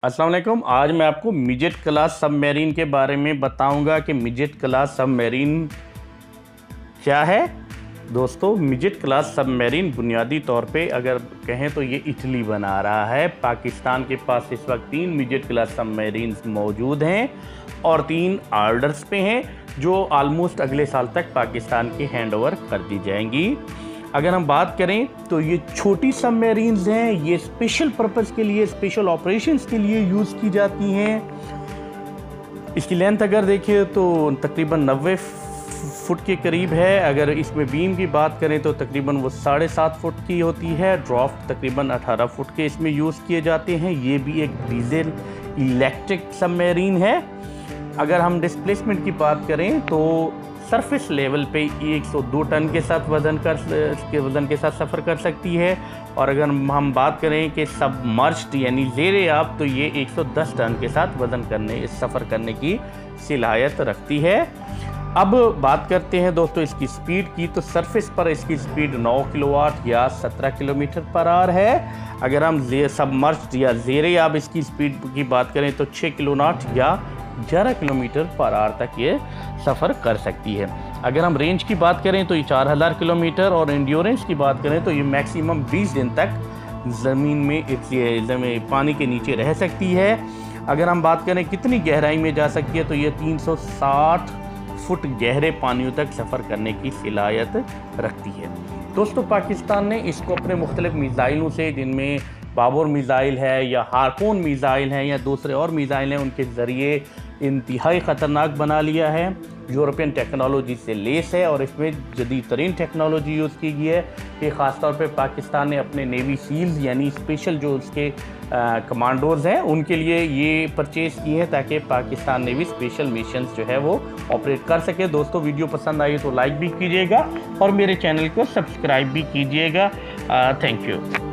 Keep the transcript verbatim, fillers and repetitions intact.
अस्सलाम वालेकुम। आज मैं आपको मिजेट क्लास सबमरीन के बारे में बताऊंगा कि मिजेट क्लास सबमरीन क्या है। दोस्तों, मिजेट क्लास सबमरीन बुनियादी तौर पे अगर कहें तो ये इटली बना रहा है। पाकिस्तान के पास इस वक्त तीन मिजेट क्लास सबमरीन मौजूद हैं और तीन ऑर्डर्स पे हैं जो ऑलमोस्ट अगले साल तक पाकिस्तान के हैंड ओवर कर दी जाएंगी। अगर हम बात करें तो ये छोटी सबमरीन्स हैं, ये स्पेशल पर्पस के लिए, स्पेशल ऑपरेशंस के लिए यूज़ की जाती हैं। इसकी लेंथ अगर देखिए तो तकरीबन नब्बे फुट के करीब है। अगर इसमें बीम की बात करें तो तकरीबन वो साढ़े सात फुट की होती है। ड्राफ्ट तकरीबन अठारह फुट के इसमें यूज़ किए जाते हैं। ये भी एक डीजल इलेक्ट्रिक सबमरीन है। अगर हम डिस्प्लेसमेंट की बात करें तो सरफेस लेवल पे एक सौ दो टन के साथ वज़न कर के वज़न के साथ सफ़र कर सकती है। और अगर हम बात करें कि सबमर्ज्ड यानी ज़ेरे आब तो ये एक सौ दस टन के साथ वज़न करने सफ़र करने की सलाहियत रखती है। अब बात करते हैं दोस्तों इसकी स्पीड की। तो सरफेस पर इसकी स्पीड नौ किलोवाट या सत्रह किलोमीटर पर आवर है। अगर हम सबमर्ज्ड या ज़ेरे आब इसकी स्पीड की बात करें तो छः किलोवाट या ग्यारह किलोमीटर पर आवर तक ये सफ़र कर सकती है। अगर हम रेंज की बात करें तो ये चार हज़ार किलोमीटर और इंड्योरेंस की बात करें तो ये मैक्सिमम बीस दिन तक ज़मीन में जमीन पानी के नीचे रह सकती है। अगर हम बात करें कितनी गहराई में जा सकती है तो ये तीन सौ साठ फुट गहरे पानियों तक सफ़र करने की सलाहियत रखती है। दोस्तों, पाकिस्तान ने इसको अपने मुख्तलिफ मिसाइलों से, जिनमें बाबर मिसाइल है या हारपून मिसाइल है या दूसरे और मिसाइल हैं, उनके ज़रिए इंतहाई ख़तरनाक बना लिया है। यूरोपियन टेक्नोलॉजी से लेस है और इसमें जदीद तरीन टेक्नोलॉजी यूज़ की गई है कि ख़ास तौर पे पाकिस्तान ने अपने नेवी सील्स यानी स्पेशल जो उसके कमांडोज़ हैं उनके लिए ये परचेज़ किए हैं ताकि पाकिस्तान नेवी स्पेशल मिशंस जो है वो ऑपरेट कर सके। दोस्तों, वीडियो पसंद आई तो लाइक भी कीजिएगा और मेरे चैनल को सब्सक्राइब भी कीजिएगा। Thank you.